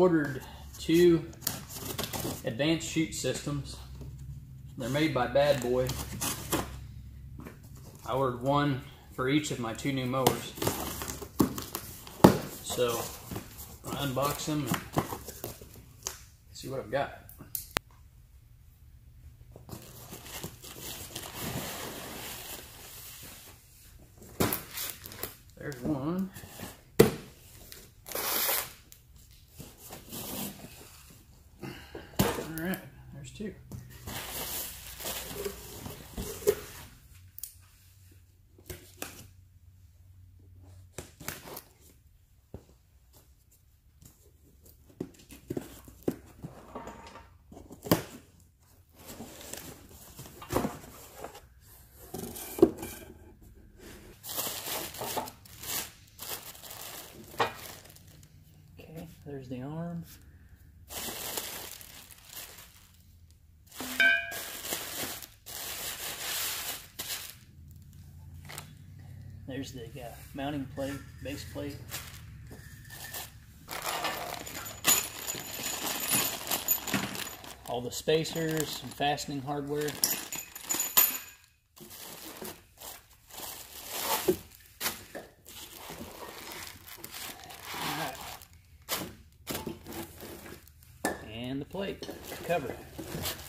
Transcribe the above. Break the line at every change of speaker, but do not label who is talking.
ordered 2 advanced chute systems. They're made by Bad Boy. I ordered one for each of my 2 new mowers. So I'll unbox them and see what I've got. There's one. All right, there's 2. Okay, there's the arm. There's the mounting plate, base plate. All the spacers and fastening hardware. Alright. And the plate to cover it.